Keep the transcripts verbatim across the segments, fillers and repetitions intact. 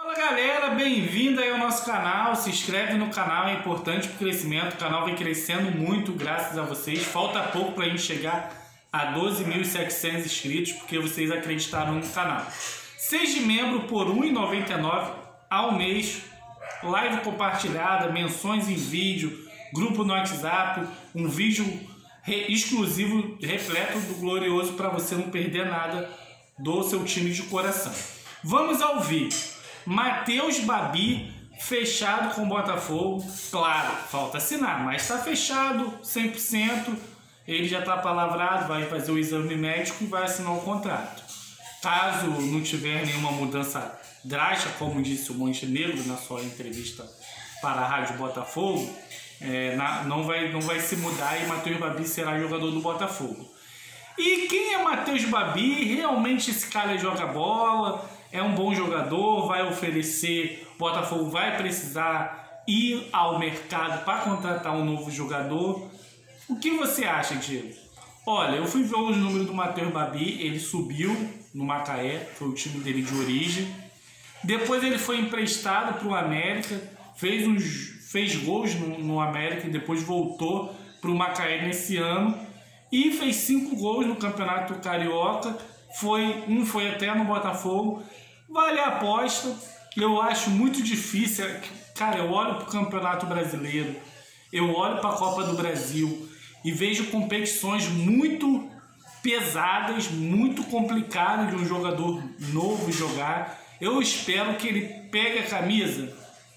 Fala galera, bem-vindo aí ao nosso canal, se inscreve no canal, é importante para o crescimento, o canal vem crescendo muito graças a vocês, falta pouco para a gente chegar a doze mil e setecentos inscritos, porque vocês acreditaram no canal. Seja membro por um real e noventa e nove centavos ao mês, live compartilhada, menções em vídeo, grupo no WhatsApp, um vídeo exclusivo repleto do glorioso para você não perder nada do seu time de coração. Vamos ao vídeo. Matheus Babi fechado com o Botafogo, claro, falta assinar, mas está fechado cem por cento, ele já está palavrado, vai fazer o exame médico e vai assinar o contrato. Caso não tiver nenhuma mudança drástica, como disse o Montenegro na sua entrevista para a Rádio Botafogo, é, na, não, vai, não vai se mudar e Matheus Babi será jogador do Botafogo. E quem é Matheus Babi? Realmente esse cara joga bola, é um bom jogador, vai oferecer, o Botafogo vai precisar ir ao mercado para contratar um novo jogador. O que você acha, Diego? Olha, eu fui ver os números do Matheus Babi, ele subiu no Macaé, foi o time dele de origem. Depois ele foi emprestado para o América, fez, uns, fez gols no, no América e depois voltou para o Macaé nesse ano. E fez cinco gols no Campeonato Carioca, foi, um foi até no Botafogo. Vale a aposta, eu acho muito difícil. Cara, eu olho para o Campeonato Brasileiro, eu olho para a Copa do Brasil e vejo competições muito pesadas, muito complicadas de um jogador novo jogar. Eu espero que ele pegue a camisa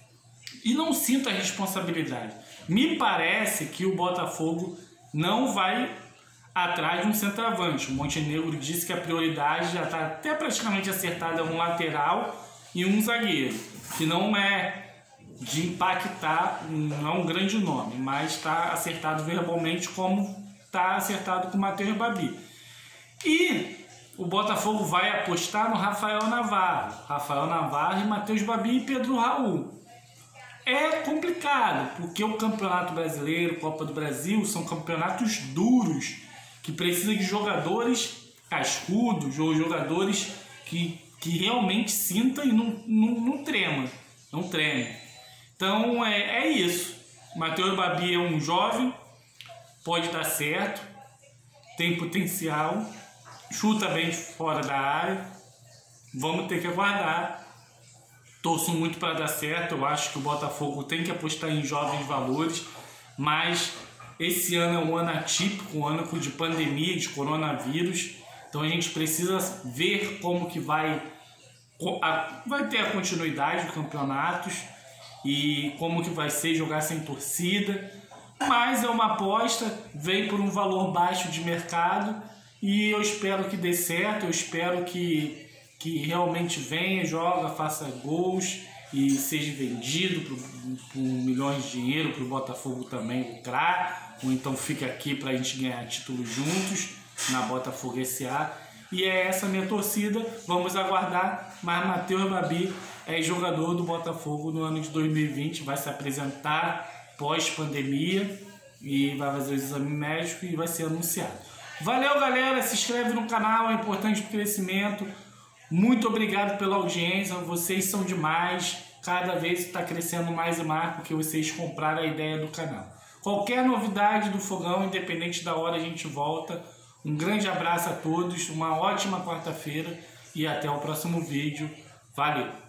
e não sinta a responsabilidade. Me parece que o Botafogo não vai atrás de um centroavante. O Montenegro disse que a prioridade já está até praticamente acertada, um lateral e um zagueiro, que não é de impactar, não é um grande nome, mas está acertado verbalmente como está acertado com o Matheus Babi. E o Botafogo vai apostar no Rafael Navarro, Rafael Navarro e Matheus Babi e Pedro Raul. É complicado, porque o Campeonato Brasileiro, Copa do Brasil, são campeonatos duros, que precisam de jogadores cascudos, ou jogadores que, que realmente sintam e não, não, não tremam, não tremem. Então é, é isso. Matheus Babi é um jovem, pode dar certo, tem potencial, chuta bem de fora da área, vamos ter que aguardar. Torço muito para dar certo, eu acho que o Botafogo tem que apostar em jovens valores, mas esse ano é um ano atípico, um ano de pandemia, de coronavírus, então a gente precisa ver como que vai, vai ter a continuidade dos campeonatos e como que vai ser jogar sem torcida, mas é uma aposta, vem por um valor baixo de mercado e eu espero que dê certo, eu espero que, que realmente venha, joga, faça gols e seja vendido por, por milhões de dinheiro para o Botafogo também lucrar, ou então fica aqui para a gente ganhar títulos juntos na Botafogo S A. E é essa a minha torcida, vamos aguardar, mas Matheus Babi é jogador do Botafogo no ano de dois mil e vinte, vai se apresentar pós-pandemia e vai fazer o exame médico e vai ser anunciado. Valeu galera, se inscreve no canal, é importante para o crescimento. Muito obrigado pela audiência, vocês são demais, cada vez está crescendo mais e mais porque vocês compraram a ideia do canal. Qualquer novidade do Fogão, independente da hora, a gente volta. Um grande abraço a todos, uma ótima quarta-feira e até o próximo vídeo. Valeu!